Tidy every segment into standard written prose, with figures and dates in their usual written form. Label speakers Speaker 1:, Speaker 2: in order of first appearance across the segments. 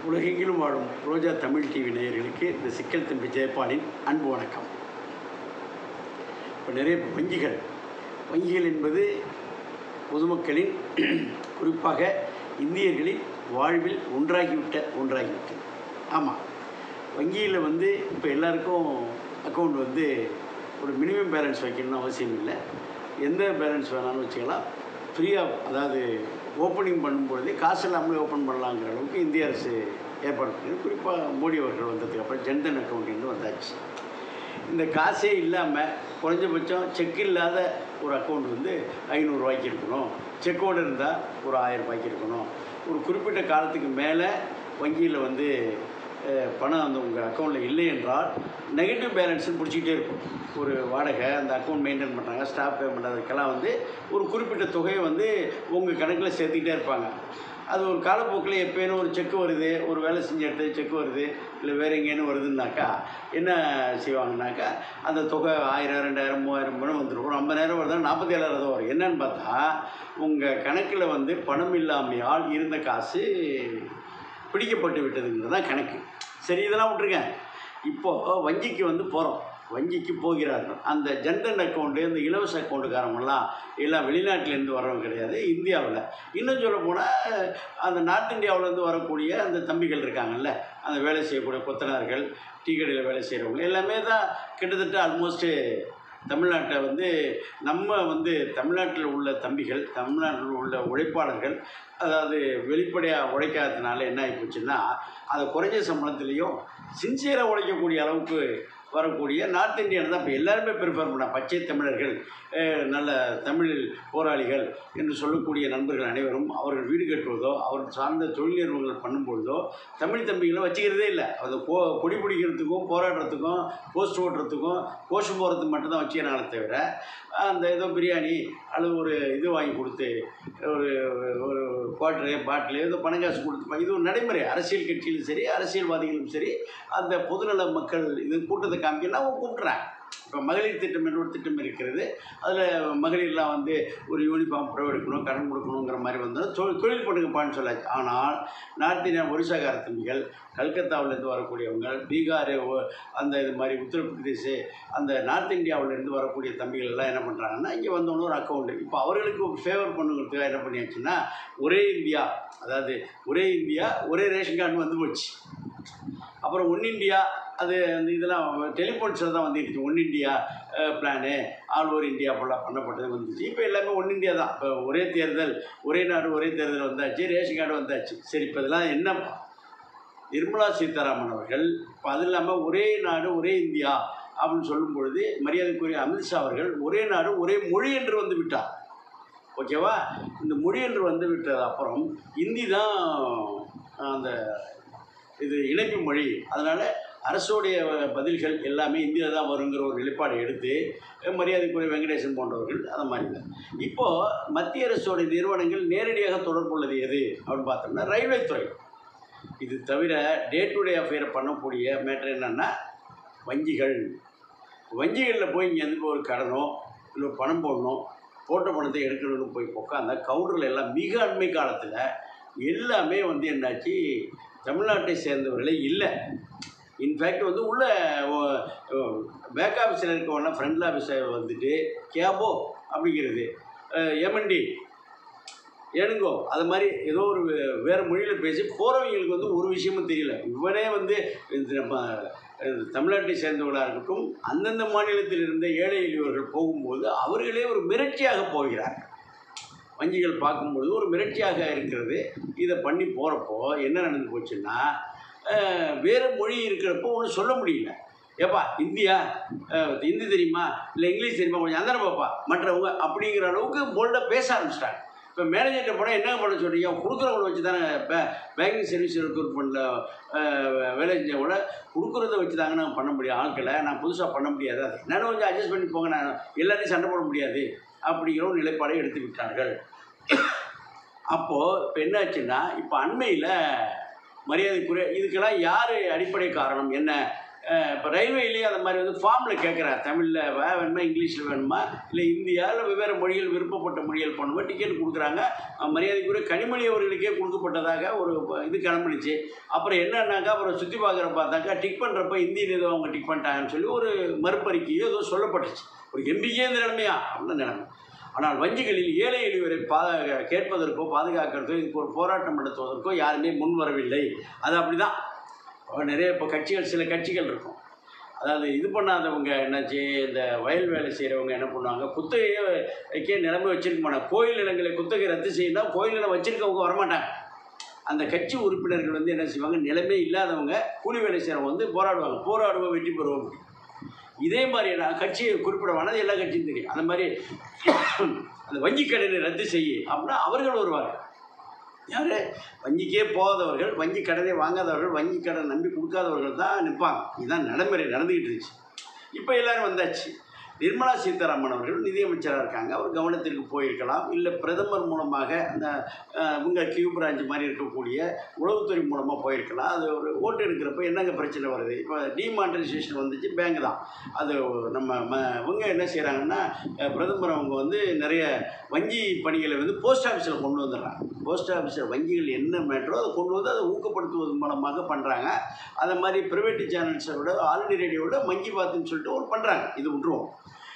Speaker 1: உலகெங்கிலும் வாழும் ரோஜா தமிழ் டிவி நேயர்களுக்கு இந்த சிக்கல் தம்பி ஜெயபாலின் அன்பு வணக்கம். இப்போ நிறைய வங்கிகள் என்பது பொதுமக்களின் குறிப்பாக இந்தியர்களின் வாழ்வில் ஒன்றாகிவிட்டது. ஆமாம், வங்கியில் இப்போ எல்லாருக்கும் அக்கௌண்ட் ஒரு மினிமம் பேலன்ஸ் வைக்கணும்னு அவசியம் இல்லை. எந்த பேலன்ஸ் வேணாலும் வச்சுக்கலாம். ஃப்ரீயாக, அதாவது ஓப்பனிங் பண்ணும்பொழுதே காசு இல்லாமலே ஓப்பன் பண்ணலாங்கிற அளவுக்கு இந்திய அரசு ஏற்பாடு பண்ணிது. குறிப்பாக மோடி அவர்கள் வந்ததுக்கு அப்புறம் ஜன்தன் அக்கௌண்ட்னு வந்தாச்சு. இந்த காசே இல்லாமல் குறைஞ்சபட்சம் செக் இல்லாத ஒரு அக்கௌண்ட் 500 ரூபாய்க்கு இருக்கணும். செக்கோடு இருந்தால் ஒரு 1000 ரூபாய்க்கு இருக்கணும். ஒரு குறிப்பிட்ட காலத்துக்கு மேலே வங்கியில் பணம் உங்கள் அக்கௌண்ட்டில் இல்லை என்றால் நெகட்டிவ் பேலன்ஸுன்னு பிடிச்சிக்கிட்டே இருக்கும். ஒரு வாடகை, அந்த அக்கௌண்ட் மெயின்டைன் பண்ணுறாங்க, ஸ்டாஃப் பேமெண்ட், அதுக்கெல்லாம் ஒரு குறிப்பிட்ட தொகையை உங்கள் கணக்கில் சேர்த்துக்கிட்டே இருப்பாங்க. அது ஒரு காலப்போக்கில் எப்போயும் ஒரு செக்கு வருது, ஒரு வேலை செஞ்ச இடத்துல செக்கு வருது, இல்லை வேறு எங்கேன்னு வருதுன்னாக்கா என்ன செய்வாங்கனாக்கா அந்த தொகை 1000, 2000, 3000 வந்துடும். ஒரு 50,000 வருதா 47,000 தான் வரும். என்னன்னு பார்த்தா உங்கள் கணக்கில் பணம் இல்லாமையால் இருந்த காசு பிடிக்கப்பட்டு விட்டதுங்கிறது தான் கணக்கு. சரி, இதெல்லாம் விட்டுருங்க. இப்போது வங்கிக்கு போகிறோம். வங்கிக்கு போகிறார்கள். அந்த ஜன்தன் அக்கௌண்ட்டு, இந்த இலவச அக்கௌண்ட்டுக்காரங்கெல்லாம் எல்லாம் வெளிநாட்டிலேருந்து வர்றவங்க கிடையாது, இந்தியாவில். இன்னும் சொல்ல போனால் அந்த நார்த் இந்தியாவிலேருந்து வரக்கூடிய அந்த தம்பிகள் இருக்காங்கல்ல, அந்த வேலை செய்யக்கூடிய கொத்தனார்கள், டீ கடையில் வேலை செய்கிறவங்க எல்லாமே தான் கிட்டத்தட்ட ஆல்மோஸ்ட்டு தமிழ்நாட்டை நம்ம தமிழ்நாட்டில் உள்ள தம்பிகள், தமிழ்நாட்டில் உள்ள உழைப்பாளர்கள், அதாவது வெளிப்படையாக உழைக்காததுனால என்ன ஆகி போச்சுன்னா, அதை குறைஞ்ச சம்பளத்துலேயும் சின்சியராக உழைக்கக்கூடிய அளவுக்கு வரக்கூடிய நார்த் இந்தியன் தான் இப்போ எல்லாருமே ப்ரிஃபர் பண்ண. பச்சை தமிழர்கள், நல்ல தமிழ் போராளிகள் என்று சொல்லக்கூடிய நண்பர்கள் அனைவரும் அவர்கள் வீடு கட்டுவதோ, அவர்கள் சார்ந்த தொழில் நிறுவனங்கள் பண்ணும்பொழுதோ தமிழ் தம்பிகளை வச்சுக்கிறதே இல்லை. அது கொடி பிடிக்கிறதுக்கும், போராடுறதுக்கும், போஸ்ட் ஓட்டுறதுக்கும், கோஷம் போகிறதுக்கு மட்டும்தான் வச்சுக்கிறாங்களே தவிர, அந்த ஏதோ பிரியாணி அல்லது ஒரு இது வாங்கி கொடுத்து ஒரு ஒரு குவார்ட்டரு பாட்டில் ஏதோ பணங்காசு கொடுத்து, இது ஒரு நடைமுறை. அரசியல் கட்சியிலும் சரி, அரசியல்வாதிகளும் சரி, அந்த பொதுநல மக்கள் இது கூட்டத்தை காமிக்கணும்னா அவங்க கூப்பிட்றாங்க. இப்போ மகளிர் திட்டம் என்ற ஒரு திட்டம் இருக்கிறது. அதில் மகளிர்லாம் ஒரு யூனிஃபார்ம் புடவை எடுக்கணும், கடன் கொடுக்கணுங்கிற மாதிரி தொழில் பண்ணுங்கப்பான்னு சொல்லாச்சு. ஆனால் நார்த் இந்தியா ஒரிசாக்கார தம்பிகள், கல்கத்தாவிலேருந்து வரக்கூடியவங்க, பீகார், அந்த இது மாதிரி உத்தரப்பிரதேஷ், அந்த நார்த் இந்தியாவிலேருந்து வரக்கூடிய தம்பிகள் எல்லாம் என்ன பண்ணுறாங்கன்னா, இங்கே வந்தோன்னு ஒரு அக்கௌண்ட்டு. இப்போ அவர்களுக்கு ஃபேவர் பண்ணுங்கிறதுக்காக என்ன பண்ணியாச்சுன்னா, ஒரே இந்தியா, அதாவது ஒரே இந்தியா ஒரே ரேஷன் கார்டு போச்சு. அப்புறம் ஒன் இண்டியா, அது அந்த இதெல்லாம் டெலிஃபோன்ஸில் தான் வந்துடுச்சு. One India plan, all over India ஃபுல்லாக பண்ணப்பட்டது வந்துச்சு. இப்போ எல்லாமே ஒன் இண்டியா தான். இப்போ ஒரே தேர்தல், ஒரே நாடு ஒரே தேர்தல் வந்தாச்சு, ரேஷன் கார்டு வந்தாச்சு. சரி, இப்போ இதெல்லாம் என்ன? நிர்மலா சீதாராமன் அவர்கள் இப்போ அது இல்லாமல் ஒரே நாடு ஒரே இந்தியா அப்படின்னு சொல்லும் பொழுது மரியாதைக்குரிய அமித்ஷா அவர்கள் ஒரே நாடு ஒரே மொழி என்று விட்டார். ஓகேவா? இந்த மொழி என்று விட்டது அப்புறம் இந்தி தான் அந்த இது இணைப்பு மொழி. அதனால் அரசுடைய பதில்கள் எல்லாமே இந்தியில் தான் வருங்கிற ஒரு நிலைப்பாடை எடுத்து மரியாதைக்குரிய வெங்கடேசன் போன்றவர்கள் அந்த மாதிரி தான். இப்போது மத்திய அரசுடைய நிறுவனங்கள் நேரடியாக தொடர்புள்ளது எது அப்படின்னு பார்த்தோம்னா ரயில்வே துறை. இது தவிர டே டு டே அஃபேரை பண்ணக்கூடிய மேட்டர் என்னென்னா வங்கிகளில் போய் இங்கேருந்து ஒரு கடனோ இல்லை பணம் போடணும், போட்ட பணத்தை எடுக்கணும்னு போய் உட்காந்தா கவுண்டரில் எல்லாம் மிக அண்மை காலத்தில் எல்லாமே என்னாச்சு, தமிழ்நாட்டை சேர்ந்தவர்களே இல்லை. இன்ஃபேக்ட் உள்ள பேக் ஆஃபீஸில் இருக்கவனா ஃப்ரண்ட் ஆஃபீஸை கேபோ அப்படிங்கிறது, எம்என்டி ஏனுங்கோ, அது மாதிரி ஏதோ ஒரு வேறு மொழியில் பேசி போகிறவங்களுக்கு ஒரு விஷயமும் தெரியல. இவனே நம்ம தமிழ்நாட்டை சேர்ந்தவர்களாக இருக்கட்டும், அந்தந்த மாநிலத்தில் இருந்த ஏழை எளியவர்கள் போகும்போது அவர்களே ஒரு மிரட்சியாக போகிறார்கள். வங்கிகள் பார்க்கும்பொழுது ஒரு மிரட்சியாக இருக்கிறது. இதை பண்ணி போகிறப்போ என்ன நடந்து போச்சுன்னா, வேறு மொழி இருக்கிறப்போ ஒன்றும் சொல்ல முடியல. ஏப்பா ஹிந்தி தெரியுமா, இல்லை இங்கிலீஷ் தெரியுமா, கொஞ்சம் அந்தான பாப்பா மற்றவங்க அப்படிங்கிற அளவுக்கு போல்டாக பேச ஆரம்பிச்சிட்டாங்க. இப்போ மேனேஜர்கிட்ட போனால் என்ன பண்ண சொல்கிறீங்க, கொடுக்குறவங்கள வச்சு தானே பேங்கிங் சர்வீஸ் ரெக்ரூட்மெண்ட்டில் வேலை செஞ்சால் கூட கொடுக்குறத வச்சு தாங்க நான் பண்ண முடியும். ஆட்களை நான் புதுசாக பண்ண முடியாது, அது என்னென்ன கொஞ்சம் அட்ஜஸ்ட் பண்ணி போங்க, நான் எல்லாத்தையும் சண்டை போட முடியாது அப்படிங்கிற ஒரு நிலைப்பாடை எடுத்து விட்டார்கள். அப்போது இப்போ என்னாச்சுன்னா, இப்போ அண்மையில் மரியாதைக்குரிய இதுக்கெல்லாம் யார் அடிப்படை காரணம் என்ன இப்போ ரயில்வேலேயே அந்த மாதிரி வந்து ஃபார்மில் கேட்குறாரு, தமிழில் வேணுமா இங்கிலீஷில் வேணுமா இல்லை இந்தியா இல்லை வெவ்வேறு மொழிகள் விருப்பப்பட்ட மொழிகள் பண்ணுமா டிக்கெட் கொடுக்குறாங்க. மரியாதைக்குரிய கனிமொழி அவர்களுக்கே கொடுக்கப்பட்டதாக ஒரு இது கிளம்பிடுச்சு. அப்புறம் என்னன்னாக்கா அப்புறம் சுற்றி பார்க்குற பார்த்தாக்கா டிக் பண்ணுறப்ப இந்தியில் ஏதோ அவங்க டிக் பண்ணிட்டாங்கன்னு சொல்லி ஒரு மறுபறிக்கையோ ஏதோ சொல்லப்பட்டுச்சு. ஒரு எம்பிக்கே இந்த நிலைமையா அப்படின்னு நிலைமை. ஆனால் வங்கிகளில் ஏழை எளியவரை கேட்பதற்கோ பாதுகாக்கிறதோ இதுக்கு ஒரு போராட்டம் நடத்துவதற்கோ யாருமே முன் வரவில்லை. அது அப்படி தான். நிறைய இப்போ கட்சிகள் சில கட்சிகள் இருக்கும், அதாவது இது பண்ணாதவங்க என்னாச்சு, இந்த வயல் வேலை செய்கிறவங்க என்ன பண்ணுவாங்க, குத்தகையே வைக்க நிலைமை வச்சுருக்க மாட்டாங்க. கோயில் நிலங்களை குத்தகை ரத்து செய்யணும், கோயில் நிலம் வச்சுருக்கவங்க வரமாட்டாங்க. அந்த கட்சி உறுப்பினர்கள் வந்து என்ன செய்வாங்க, நிலைமை இல்லாதவங்க கூலி வேலை செய்கிறவங்க வந்து போராடுவோம் வெற்றி பெறுவோம். இதே மாதிரி நான் கட்சியை குறிப்பிடவானது எல்லா கட்சியும் தெரியும். அந்த மாதிரி அந்த வங்கி கடனை ரத்து செய்ய அப்படின்னா அவர்கள் வருவார்கள். யார் வங்கிக்கே போகாதவர்கள், வங்கி கடனை வாங்காதவர்கள், வங்கி கடன் நம்பி கொடுக்காதவர்கள் தான் நிற்பாங்க. இதுதான் நடைமுறை நடந்துக்கிட்டு இருந்துச்சு. இப்போ எல்லோரும் வந்தாச்சு. நிர்மலா சீதாராமன் அவர்கள் நிதியமைச்சராக இருக்காங்க, அவர் கவனத்திற்கு போயிருக்கலாம். இல்லை பிரதமர் மூலமாக அந்த இவங்க கியூ பிரான்ச் மாதிரி இருக்கக்கூடிய உளவுத்துறை மூலமாக போயிருக்கலாம். அது ஒரு ஓட்டு எடுக்கிறப்ப என்னங்க பிரச்சனை வருது, இப்போ டிமானிட்டைசேஷன் வந்துச்சு, பேங்க் தான் அது. நம்ம இவங்க என்ன செய்கிறாங்கன்னா பிரதமர் அவங்க வந்து நிறைய வங்கி பணிகளை வந்து போஸ்ட் ஆஃபீஸில் கொண்டு வந்துடுறாங்க. போஸ்ட் ஆஃபீஸில் வங்கிகள் என்ன மேட்டரோ அதை கொண்டு வந்து அதை ஊக்கப்படுத்துவது மூலமாக பண்ணுறாங்க. அதை மாதிரி ப்ரைவேட் சேனல்ஸோட ஆல்ரெடி ரேடியோட வங்கி பார்த்துன்னு சொல்லிட்டு ஒரு பண்ணுறாங்க. இது விட்டுருவோம்.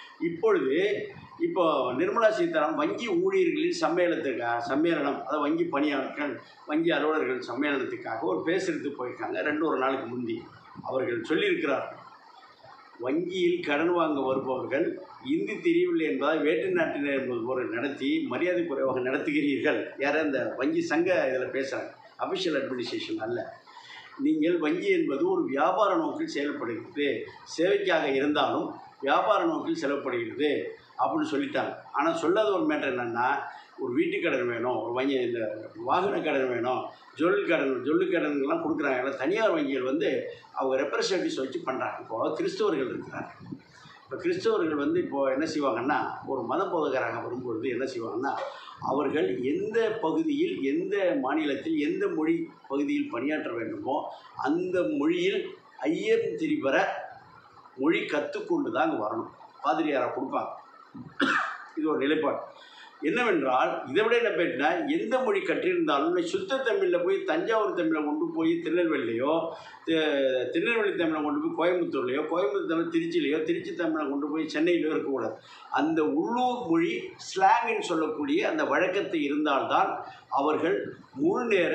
Speaker 1: இப்போ நிர்மலா சீதாராமன் வங்கி ஊழியர்களின் சம்மேளனம், அதாவது வங்கி பணியாளர்கள் வங்கி அலுவலர்கள் சம்மேளனத்துக்காக ஒரு பேசுறதுக்கு போயிருக்காங்க. ஒரு நாளுக்கு முந்தி அவர்கள் சொல்லியிருக்கிறார்கள், வங்கியில் கடன் வாங்க வருபவர்கள் இந்தி தெரியவில்லை என்பதால் வேற்று நாட்டினர் என்பது போல நடத்தி மரியாதை குறைவாக நடத்துகிறீர்கள். யாரும் அந்த வங்கி சங்க இதில் பேசுகிறாங்க, அஃபிஷியல் அட்மினிஸ்ட்ரேஷன் அல்ல. நீங்கள் வங்கி என்பது ஒரு வியாபார நோக்கில் செயல்படுகிறது, சேவைக்காக இருந்தாலும் வியாபார நோக்கில் செலவுப்படுகிறது அப்படின்னு சொல்லிட்டாங்க. ஆனால் சொல்லாத ஒரு மேட்டர் என்னென்னா, ஒரு வீட்டு கடன் வேணும், ஒரு வங்கி இந்த வாகன கடன் வேணும், ஜொல்லு கடன்கள்லாம் கொடுக்குறாங்க. எல்லாம் தனியார் வங்கிகள் வந்து அவங்க ரெப்ரசன்டேட்டிவ்ஸ் வச்சு பண்ணுறாங்க. இப்போது கிறிஸ்தவர்கள் இருக்கிறாங்க. இப்போ கிறிஸ்தவர்கள் வந்து இப்போது என்ன செய்வாங்கன்னா, ஒரு மத போதகராக வரும்பொழுது என்ன செய்வாங்கன்னா, அவர்கள் எந்த பகுதியில் எந்த மாநிலத்தில் எந்த மொழி பகுதியில் பணியாற்ற வேண்டுமோ அந்த மொழியில் ஐயர் திரிபெற மொழி கற்றுக்கொண்டு தான் அங்கே வரணும். பாதிரியாராக கொடுப்பாங்க. இது ஒரு நிலைப்பாடு. என்னவென்றால் இதை விட என்ன பேட்டினா, எந்த மொழி கற்றிருந்தாலும் சுத்த தமிழில் போய் தஞ்சாவூர் தமிழை கொண்டு போய் திருநெல்வேலியோ, திருநெல்வேலி தமிழை கொண்டு போய் கோயம்புத்தூர்லையோ, கோயம்புத்தூர் தமிழ் திருச்சியிலையோ, திருச்சி தமிழை கொண்டு போய் சென்னையிலையோ இருக்கக்கூடாது. அந்த உள்ளூர் மொழி ஸ்லாங்கின்னு சொல்லக்கூடிய அந்த வழக்கத்தை இருந்தால்தான் அவர்கள் முழு நேர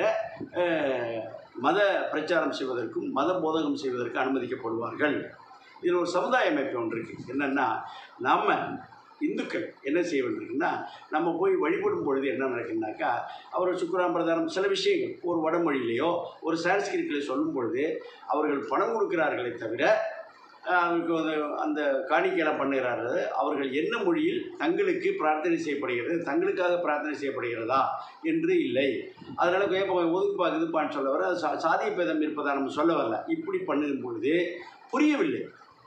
Speaker 1: மத பிரச்சாரம் செய்வதற்கும் மத போதகம் செய்வதற்கு அனுமதிக்கப்படுவார்கள். இதில் ஒரு சமுதாய அமைப்பு ஒன்று இருக்குது. என்னென்னா, நம்ம இந்துக்கள் என்ன செய்ய வேண்டியிருக்குன்னா, நம்ம போய் வழிபடும் பொழுது என்ன நடக்குதுனாக்கா, அவர் சுக்கிராம்பிரதானம் சில விஷயங்கள் ஒரு வடமொழியிலையோ ஒரு சான்ஸ்கிரிட்லையோ சொல்லும் பொழுது அவர்கள் பணம் கொடுக்கிறார்களே தவிர அவருக்கு அந்த காணிக்கையெல்லாம் பண்ணுகிறார்கள். அவர்கள் என்ன மொழியில் தங்களுக்கு பிரார்த்தனை செய்யப்படுகிறது, தங்களுக்காக பிரார்த்தனை செய்யப்படுகிறதா என்று இல்லை. அதனால் ஒதுக்குப்பா இதுப்பான்னு சொல்ல வர சாதிய பேதம் இருப்பதா நம்ம சொல்ல வரல. இப்படி பண்ணும் பொழுது புரியவில்லை.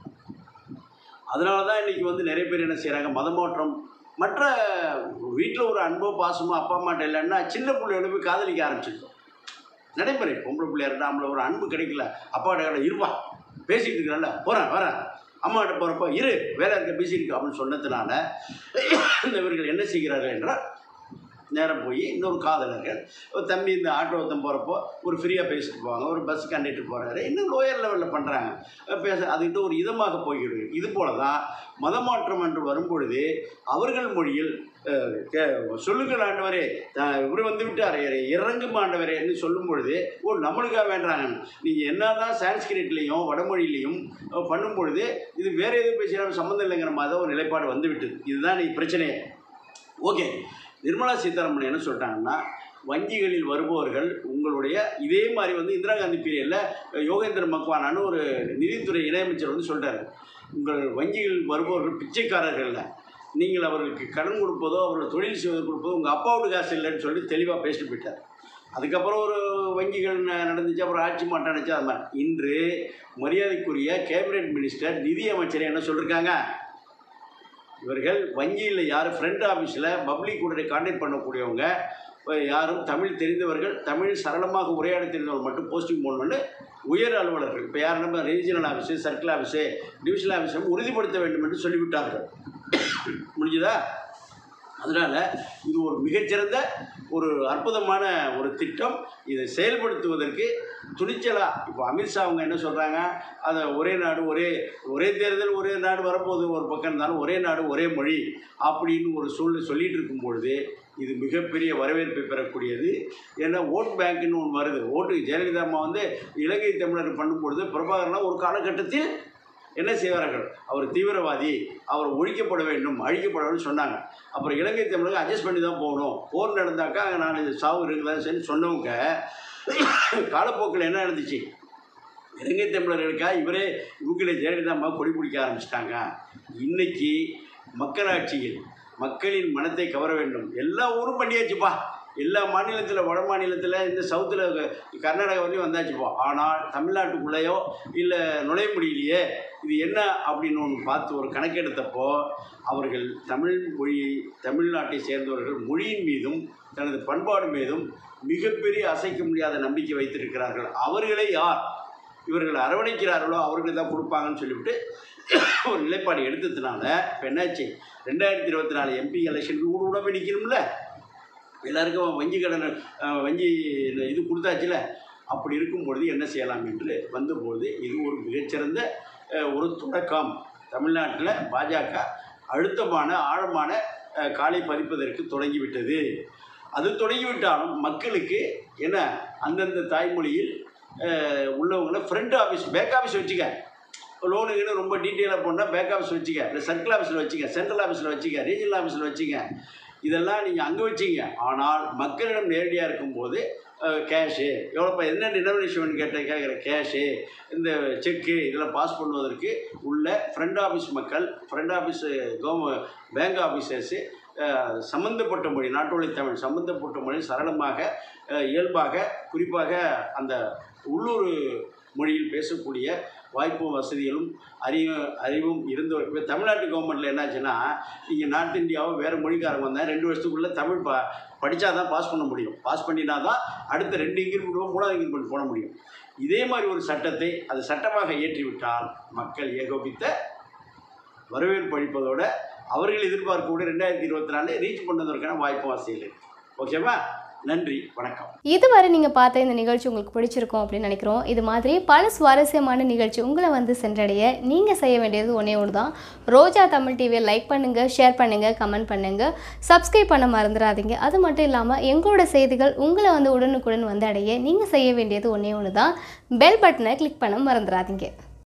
Speaker 1: அதனால தான் இன்றைக்கி வந்து நிறைய பேர் என்ன செய்கிறாங்க, மதமாற்றம். மற்ற வீட்டில் ஒரு அன்போ பாசமோ அப்பா அம்மாட்ட இல்லைன்னா சின்ன பிள்ளையோட போய் காதலிக்க ஆரம்பிச்சிருக்கோம். நடைமுறை. பொம்பளை பிள்ளையார் நம்மளை ஒரு அன்பு கிடைக்கல, அப்பாட்ட கடை இருப்பா பேசிகிட்டு இருக்கிறான்ல, போகிறேன் வரேன், அம்மாட்ட போகிறப்போ இரு வேலை இருக்க பிஸி இருக்கு அப்படின்னு சொன்னதுனால இவர்கள் என்ன செய்கிறார்கள் என்றால், நேரம் போய் இன்னொரு காதலர்கள் தம்பி இந்த ஆட்டோ ஒருத்தம் போகிறப்போ ஒரு ஃப்ரீயாக பேசிட்டு போவாங்க, ஒரு பஸ் கண்டக்டர் போகிறாரு, இன்னும் லோயர் லெவலில் பண்ணுறாங்க அதுக்கிட்ட ஒரு இதமாக போகிறது. இது போல தான் மதமாற்றம் என்று வரும்பொழுது அவர்கள் மொழியில் சொல்லுங்கள் ஆண்டவரே, இவர் வந்து விட்டார் இறங்கும் ஆண்டவரே என்று சொல்லும் பொழுது நம்மளுக்காக வேண்டாங்க. நீங்கள் என்ன தான் சான்ஸ்கிரிட்லேயும் வடமொழியிலையும் பண்ணும் பொழுது இது வேறு எதுவும் பேசினாலும் சம்மந்தம் இல்லைங்கிற மாதிரி ஒரு நிலைப்பாடு வந்து விட்டது. இதுதான் பிரச்சனையே. ஓகே, நிர்மலா சீதாராமன் என்ன சொல்லிட்டாங்கன்னா, வங்கிகளில் வருபவர்கள் உங்களுடைய இதே மாதிரி வந்து இந்திரா காந்தி பீரியடில் யோகேந்திர மக்வானான்னு ஒரு நிதித்துறை இணையமைச்சர் வந்து சொல்கிறார், உங்கள் வங்கிகளில் வருபவர்கள் பிச்சைக்காரர்கள், நீங்கள் அவர்களுக்கு கடன் கொடுப்பதோ அவர்கள் தொழில் செய்வதற்கு கொடுப்பதோ உங்கள் அப்பாவோட காசு இல்லைன்னு சொல்லி தெளிவாக பேசிட்டு போயிட்டார். அதுக்கப்புறம் ஒரு வங்கிகள் நடந்துச்சு, அப்புறம் ஆட்சி மாற்றம் நடந்துச்சு. அது மாதிரி இன்று மரியாதைக்குரிய கேபினெட் மினிஸ்டர் நிதி அமைச்சர் என்ன சொல்லியிருக்காங்க, இவர்கள் வங்கியில் யார் ஃப்ரண்ட் ஆஃபீஸில் பப்ளிக் கூட கான்டாக்ட் பண்ணக்கூடியவங்க யாரும் தமிழ் தெரிந்தவர்கள், தமிழ் சரளமாக உரையாட தெரிந்தவர்கள் மட்டும் போஸ்டிங் போடணும்னு உயர் அலுவலர்கள் இப்போ யார் நம்ம regional office, circle office, divisional ஆஃபீஸும் உறுதிப்படுத்த வேண்டும் என்று சொல்லிவிட்டார்கள். முடிஞ்சதா? அதனால் இது ஒரு மிகச்சிறந்த ஒரு அற்புதமான ஒரு திட்டம். இதை செயல்படுத்துவதற்கு துணிச்சலாக இப்போ அமித்ஷா அவங்க என்ன சொல்கிறாங்க, அதை ஒரே நாடு ஒரே தேர்தல் ஒரே நாடு வரப்போகுது ஒரு பக்கம் இருந்தாலும் ஒரே நாடு ஒரே மொழி அப்படின்னு ஒரு சொல்லிகிட்டு இருக்கும் பொழுது இது மிகப்பெரிய வரவேற்பை பெறக்கூடியது. ஏன்னா ஓட் பேங்க்குன்னு ஒன்று வருது. ஜெயலலிதா அம்மா வந்து இலங்கை தமிழர் பண்ணும்பொழுது பிரபாகரன்லாம் ஒரு காலகட்டத்தில் என்ன செய்வார்கள், அவர் தீவிரவாதி, அவர் ஒழிக்கப்பட வேண்டும், அழிக்கப்பட வேண்டும் சொன்னாங்க. அப்புறம் இலங்கை தமிழர்கள் அட்ஜஸ்ட் பண்ணி தான் போகணும், போர் நடந்தாக்கா அங்கே 4 சாவு இருக்குதான்னு சொல்லி சொன்னவங்க காலப்போக்கில் என்ன நடந்துச்சு, இலங்கை தமிழர்களுக்காக இவங்களே ஜெயலலிதா அம்மா கொடி பிடிக்க ஆரம்பிச்சிட்டாங்க. இன்றைக்கி மக்களாட்சியில் மக்களின் மனத்தை கவர வேண்டும். எல்லா ஊரும் பண்ணியாச்சுப்பா, எல்லா மாநிலத்தில் வட மாநிலத்தில் இந்த சவுத்தில் கர்நாடகா வரையும் வந்தாச்சுப்போ. ஆனால் தமிழ்நாட்டுக்குள்ளேயோ இல்லை நுழைய முடியலையே, இது என்ன அப்படின்னு ஒன்று பார்த்து ஒரு கணக்கெடுத்தப்போ அவர்கள் தமிழ்நாட்டை சேர்ந்தவர்கள் மொழியின் மீதும் தனது பண்பாடு மீதும் மிகப்பெரிய அசைக்க முடியாத நம்பிக்கை வைத்திருக்கிறார்கள். அவர்களை யார் இவர்கள் அரவணைக்கிறார்களோ அவர்களுக்கு தான் கொடுப்பாங்கன்னு சொல்லிவிட்டு ஒரு நிலைப்பாடு எடுத்ததுனால இப்போ என்னாச்சு, 2024 எம்பி எலெக்ஷனுக்கு கூட போய் நிற்கணும்ல, எல்லாருக்கும் வங்கி இது கொடுத்தாச்சுல. அப்படி இருக்கும் பொழுது என்ன செய்யலாம் என்று வந்தபோது இது ஒரு மிகச்சிறந்த ஒரு தொடக்கம். தமிழ்நாட்டில் பாஜக அழுத்தமான ஆழமான காலை பதிப்பதற்கு தொடங்கிவிட்டது. அது தொடங்கிவிட்டாலும் மக்களுக்கு என்ன, அந்தந்த தாய்மொழியில் உள்ளவங்களை ஃப்ரண்ட் ஆஃபீஸ் பேக் ஆஃபீஸ் வச்சுக்க, லோனுக்குன்னு ரொம்ப டீட்டெயிலாக போனால் பேக் ஆஃபீஸ் வச்சுக்க, இல்லை சர்க்கிள் ஆஃபீஸில் வச்சுக்க, சென்ட்ரல் ஆஃபீஸில் வச்சுக்க, ரீஜனல் ஆஃபீஸில் வச்சுக்க, இதெல்லாம் நீங்கள் அங்கே வச்சிங்க. ஆனால் மக்களிடம் நேரடியாக இருக்கும்போது கேஷு எவ்வளோப்பா, என்ன டினாமினேஷன் கேட்குற கேஷு, இந்த செக்கு இதெல்லாம் பாஸ் பண்ணுவதற்கு உள்ள ஃப்ரண்ட் ஆஃபீஸ் மக்கள், ஃப்ரண்ட் ஆஃபீஸு பேங்க் ஆஃபீஸர்ஸு சம்மந்தப்பட்ட மொழி, நாட்டு வழி தமிழ் சம்மந்தப்பட்ட மொழி சரளமாக இயல்பாக குறிப்பாக அந்த உள்ளூர் மொழியில் பேசக்கூடிய வாய்ப்பும் வசதிகளும் அறிவும் இருந்தவர். இப்போ தமிழ்நாட்டு கவர்மெண்ட்டில் என்னாச்சுன்னா, நீங்கள் நார்த் இந்தியாவை வேறு மொழிக்காரங்க வந்தால் 2 வருஷத்துக்குள்ளே தமிழ் படித்தா தான் பாஸ் பண்ண முடியும். பாஸ் பண்ணினா தான் அடுத்த 2 இன்க்ரிமெண்ட் 3வது இன்க்ரிமெண்ட் போட முடியும். இதே மாதிரி ஒரு சட்டத்தை அது சட்டமாக இயற்றிவிட்டால் மக்கள் ஏகோபித்த வரவேற்பு அளிப்பதோடு அவர்கள் எதிர்பார்க்கக்கூடிய 2024 ரீச் பண்ணுவதற்கான வாய்ப்பு வசதிகள் இருக்குது. ஓகேவா? நன்றி, வணக்கம்.
Speaker 2: இதுவரை நீங்கள் பார்த்த இந்த நிகழ்ச்சி உங்களுக்கு பிடிச்சிருக்கும் அப்படின்னு நினைக்கிறோம். இது மாதிரி பல சுவாரஸ்யமான நிகழ்ச்சி உங்களை வந்து சென்றடைய நீங்கள் செய்ய வேண்டியது ஒன்றே ஒன்று தான். ரோஜா தமிழ் டிவியை லைக் பண்ணுங்கள், ஷேர் பண்ணுங்கள், கமெண்ட் பண்ணுங்கள், சப்ஸ்கிரைப் பண்ண மறந்துடாதீங்க. அது மட்டும் இல்லாமல் எங்களோட செய்திகள் உங்களை வந்து உடனுக்குடன் வந்து அடைய நீங்கள் செய்ய வேண்டியது ஒன்றே ஒன்று தான், பெல் பட்டனை கிளிக் பண்ண மறந்துடாதீங்க.